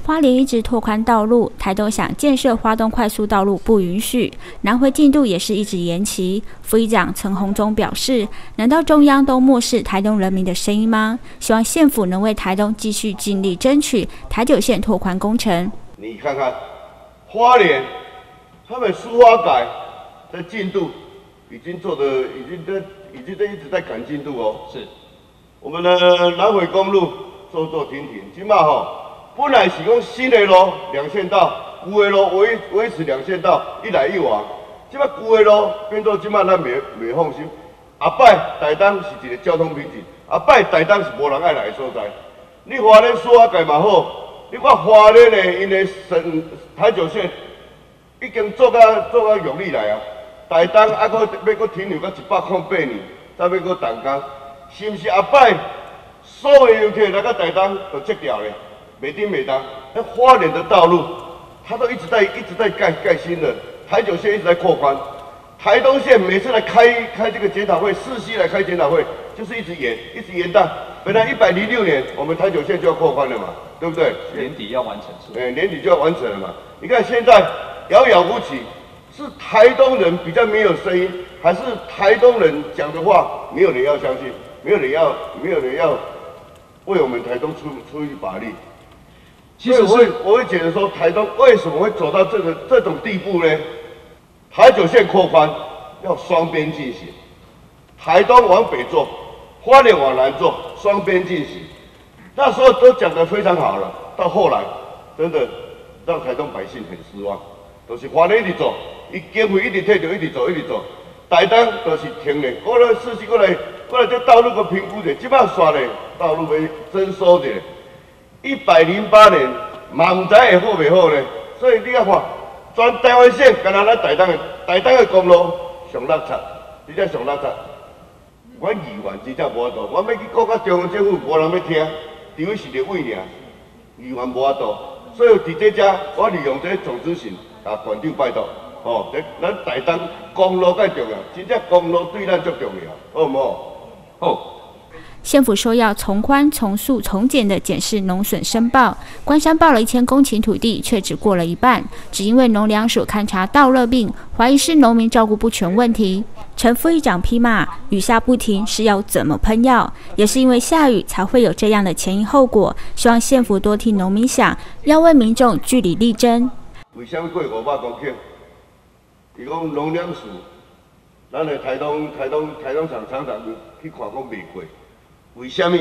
花莲一直拓宽道路，台东想建设花东快速道路不允许，南回进度也是一直延期。副议长陈鸿忠表示，难道中央都漠视台东人民的声音吗？希望县府能为台东继续尽力争取台九线拓宽工程。 你看看花莲，他们苏花改的进度已经一直在赶进度哦。是，我们的南回公路走停停，今嘛吼。本来是讲新的路两线道，旧的路维持两线道，一来一往。即摆旧的路变做即摆咱袂放心。后摆台东是一个交通瓶颈，后摆台东是无人爱来的所在。你花莲苏花改嘛好，你看花莲的因的台九线已经做到用力来啊。台东还要停留到108年，才要搁动工，是毋是后摆所有游客来到台东就截掉咧？每丁每当，那花莲的道路，它都一直在盖新的，台九线一直在扩宽，台东县每次来开这个检讨会，市西来开检讨会，就是一直延宕。本来106年我们台九线就要扩宽了嘛，对不对？ 年底要完成。 年底就要完成了嘛。你看现在遥遥无期，是台东人比较没有声音，还是台东人讲的话没有人要相信，没有人要为我们台东出一把力？其实我会觉得说，台东为什么会走到这种地步呢？台九线扩宽要双边进行，台东往北做，花莲往南做，双边进行。那时候都讲得非常好了，到后来真的让台东百姓很失望，都是花莲一直走，伊经费一直摕着，一直走，台东都是停咧。过来市区过来这道路个评估者，即摆刷咧道路要征收者。108年，嘛唔知会好袂好呢。所以你看，全台湾省，干那咱台东的公路上落差，真正上落差。阮议员真正无法度，我要去告到中央政府，无人要听，除非是立委尔，议员无法度。所以伫这遮，我利用这总咨询，甲县长拜托，咱台东公路介重要，真正公路对咱足重要，好唔好？好。 县府说要从宽、从速、从简的检视农损申报，关山报了1000公顷土地，却只过了一半，只因为农粮署勘查稻热病，怀疑是农民照顾不全问题。陈副议长批骂，雨下不停是要怎么喷药？也是因为下雨才会有这样的前因后果，希望县府多替农民想，要为民众据理力争。 为什么过500公顷？伊讲农粮署，咱的台东厂长去看讲未过。为什么？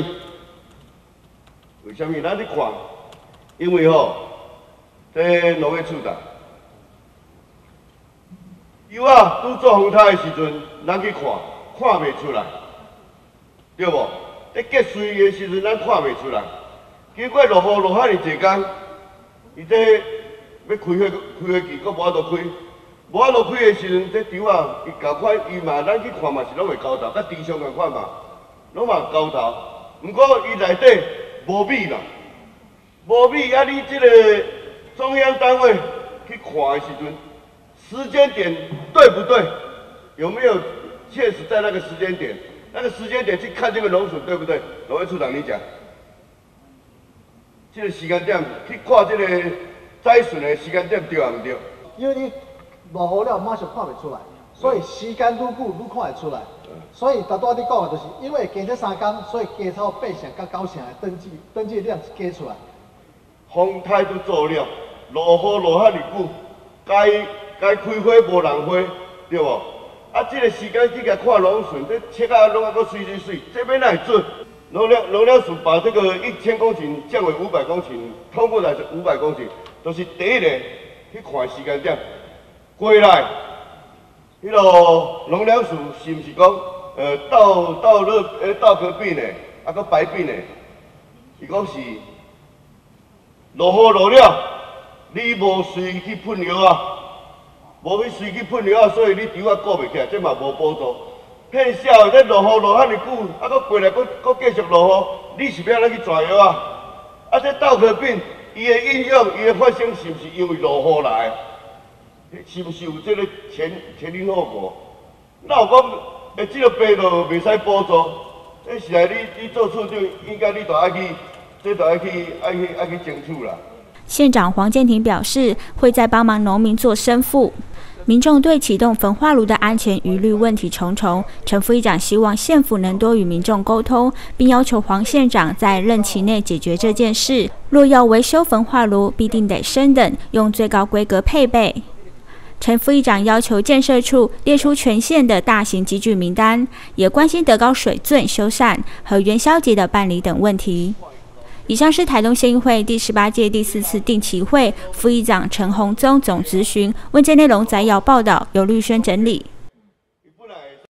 咱去看，因为这农业处长，油啊拄做风台的时阵，咱去看袂出来，对无？在结水的时阵，咱看袂出来。结果落雨落遐尼济工，伊这要开火器，搁无法度开。无法度开的时阵，这油啊，伊交款伊嘛，咱去看嘛是拢会交头，甲地上共款嘛。拢嘛交头，不过伊内底无米啦，无米啊！你这个中央单位去看的时阵，时间点对不对？有没有确实在那个时间点？那个时间点去看这个农损对不对？农业处长你讲，这个时间点去看这个栽损的时间点对啊唔对？ 因为你落雨了马上看袂出来，所以时间愈久愈看会出来。所以大多你讲的就是，因为加这3天，所以加超8成甲9成的登记量是加出来。 风台都做了，落雨落遐尼久，该开火无人火，对无？啊，这个时间去甲看农损，这切啊拢啊搁水，这边哪会准？农粮署把这个1000公顷降为500公顷，通过来是500公顷，都是第一个去看时间点，过来。迄落农粮署是毋是讲，稻壳病的，啊个白病的，伊讲是落雨落了，你无随去喷药啊，无去随去喷药啊，所以你稻啊顾袂起来，这嘛无补助。骗笑的，这落雨落遐尼久，啊搁过来搁继续落雨，你是要安怎去抓药啊？啊这稻壳病，伊的影响，伊的发生是毋是因为落雨来？是不是有这个前因后果？那有讲，这个病就袂使补助，这是来你做处长，应该你就爱去争取啦。 县长黄建庭表示，会再帮忙农民做申复。民众对启动焚化炉的安全疑虑问题重重，陈副议长希望县府能多与民众沟通，并要求黄县长在任期内解决这件事。若要维修焚化炉，必定得升等，用最高规格配备。陈副议长要求建设处列出全县的大型机具名单，也关心德高水圳修缮和元宵节的办理等问题。以上是台东县议会第18届第4次定期会副议长陈宏宗总质询，问件内容摘要报道，由律轩整理。